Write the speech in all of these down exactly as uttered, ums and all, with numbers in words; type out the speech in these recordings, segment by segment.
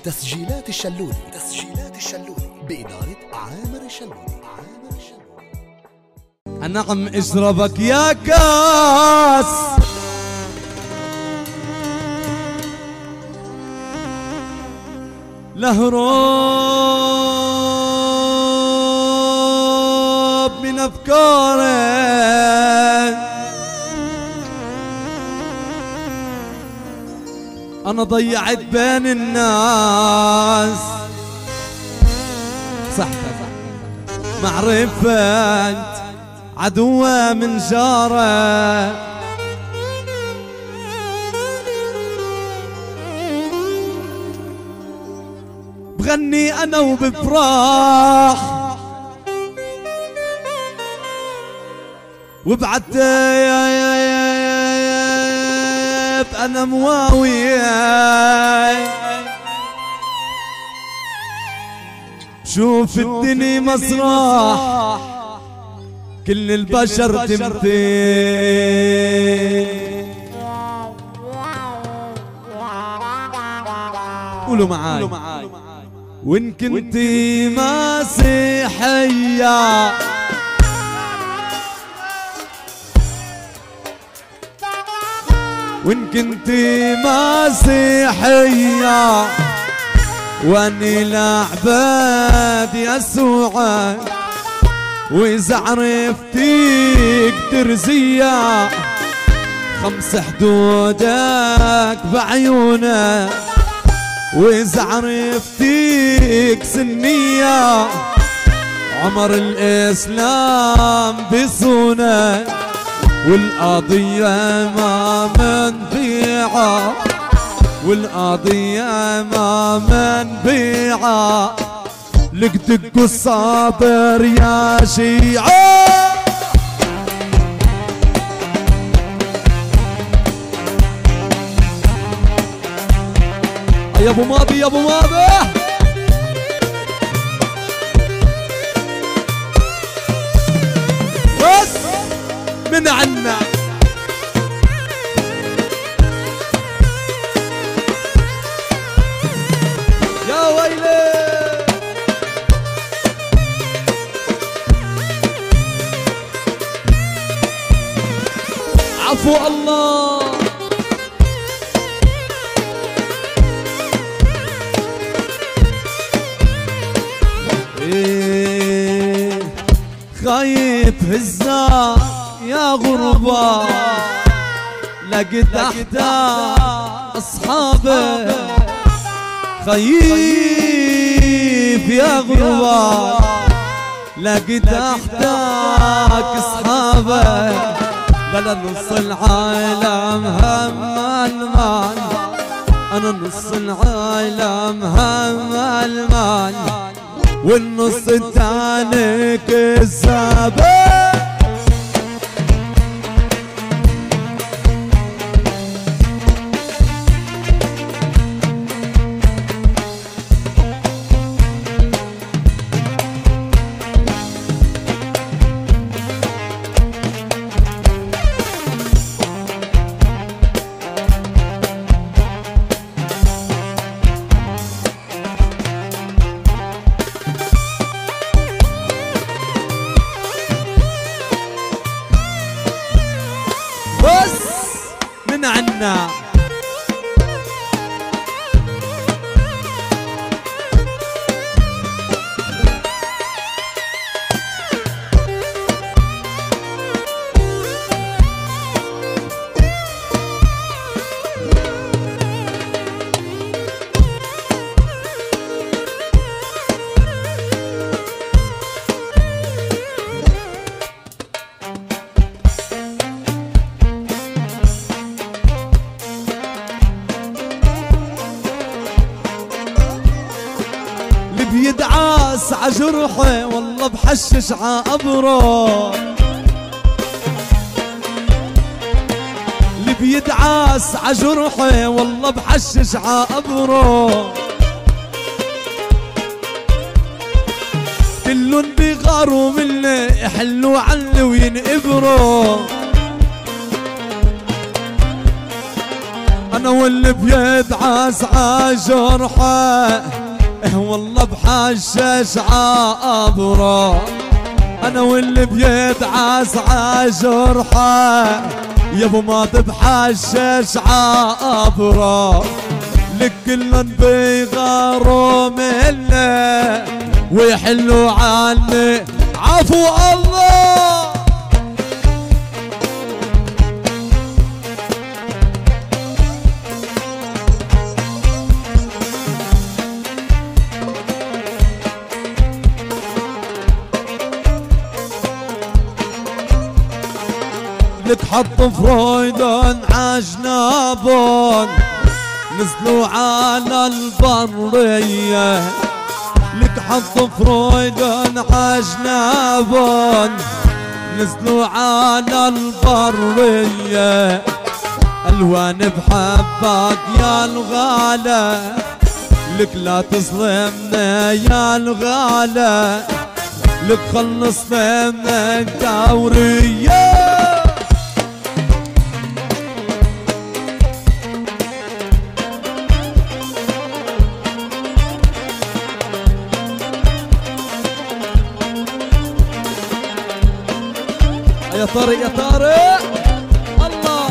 تسجيلات الشلولي تسجيلات الشلولي بإدارة عامر الشلولي. عامر الشلولي. النعم اشربك يا كاس لهروب من افكارك. انا ضيعت بين الناس صحتك معرفة عدوة من جارة. بغني انا وبفرح وبعد انا مواوية شوف الدنيا مسرح كل البشر تمثيل. قولوا معاي وإن كنتي مسيحية وإن كنتي مسيحية واني لعباد يسوع وإذا عرفتيك ترزية خمس حدودك بعيونك وإذا عرفتيك سنية عمر الإسلام بصونك والقضية ما منبيعة والقضية ما منبيعة لك دق الصابر يا شيعة. يا ابو ماضي يا ابو ماضي بس من عنا يا ويلي. عفو الله إيه خايف هزا يا غربة لقيت احدى اصحابك خايف يا غربة لقيت احداك اصحابك بلا نص العالم هم المال انا نص العالم هم المال والنص الثاني كذابة. بس من عنا بيدعاس عجرحي والله بحشش عقبره اللي بيدعاس عجرحي والله بحشش عقبره كلن بيغاروا مني يحلوا عني وينقبروا انا واللي بيدعس عجرحه اه والله بحشش عابره، انا واللي بيدعس عجرحه يابو ما تبحشش عابره، لك كلن بيغاروا مني ويحلوا عني عفو الله. لك حط فرويدون عجنابون نزلوا على البرية، لك حط فرويدون عجنابون نزلوا على البرية، الوان بحبك يا الغالة، لك لا تظلمنا يا الغالة، لك خلصنا من الدورية. يا طارق يا طارق الله.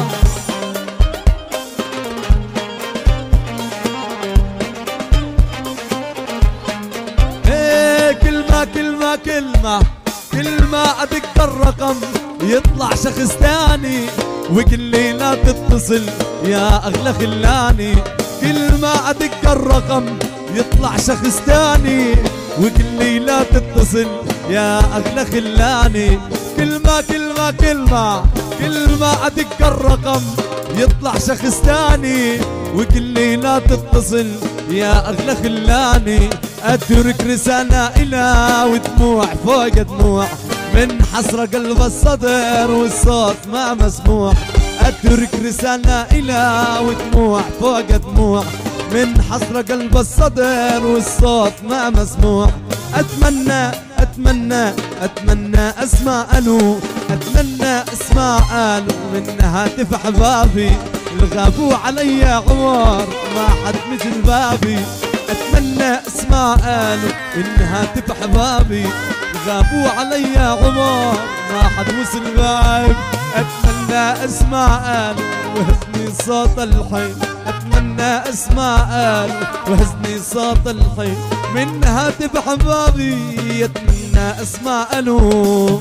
ايه كلمة كلمة كلمة كلمة ادق الرقم يطلع شخص تاني وكل ليلة تتصل يا اغلى خلاني، كلمة ادق الرقم يطلع شخص تاني وكل ليلة تتصل يا اغلى خلاني، كلمة كلمة كلمة كلمة ادق الرقم يطلع شخص تاني وكل ليلة تتصل يا اغلى خلاني، اترك رسالة الها ودموع فوق دموع من حسرة قلب الصدر والصوت ما مسموع، اترك رسالة الها ودموع فوق دموع من حسرة قلب الصدر والصوت ما مسموع، اتمنى اتمنى اتمنى اسمع الو، اتمنى اسمع الو من هاتف احبابي الغابوا علي عمر ما حد مثل بابي، اتمنى اسمع الو من هاتف احبابي الغابوا علي عمر ما حد وصل بابي، اتمنى اسمع الو وهزني صوت الحي، اتمنى اسمع الو وهزني صوت الحي من هاتف احبابي، اتمنى اسمع الو.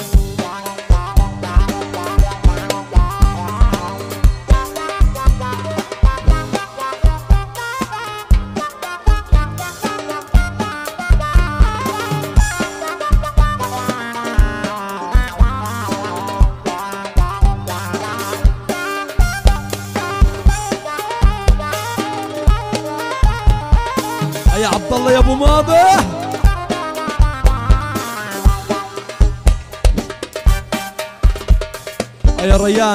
يا عبد الله يا ابو ماضح يا ريان،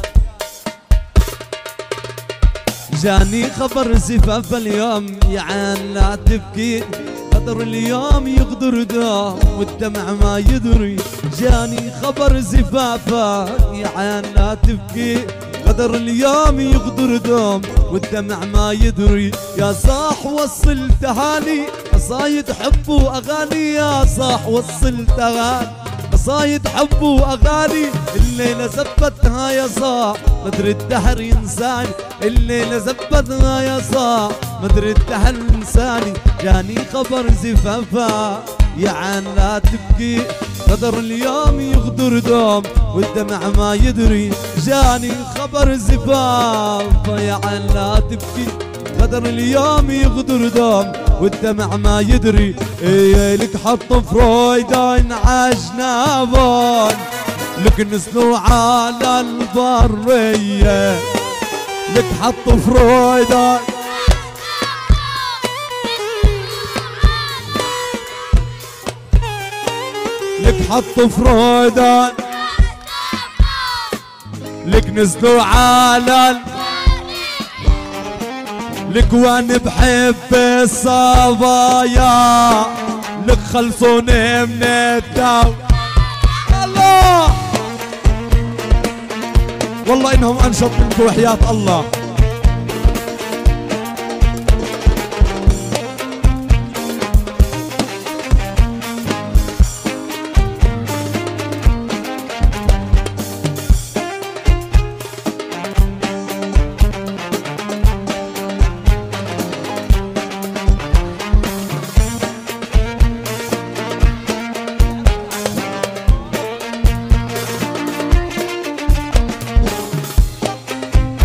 جاني خبر زفاف اليوم يا عين لا تبكي، قدر اليوم يقدر دوم والدمع ما يدري، جاني خبر زفافك يا عين لا تبكي، قدر اليوم يقدر دوم والدمع ما يدري، يا صاح وصل تهاني قصايد حب واغاني، يا صاح وصل تهاني قصايد حب واغاني، الليله زبتها يا صاح مدري الدهر ينساني، الليله زبتها يا صاح مدري الدهر ينساني، جاني خبر زفافا يا عين لا تبكي، قدر اليوم يغدر دوم والدمع ما يدري، جاني خبر زفافا يا عين لا تبكي، قدر اليوم يغدر دوم والدمع ما يدري، ايه لك حط فرويدين عجنابون لك نزلوا على البرية، لك حط فرويدين لك حط فرويدين لك نزلوا على لك وان بحب الصبايا لك خلصوني من الدو، الله والله انهم انشط منكم وحياة الله.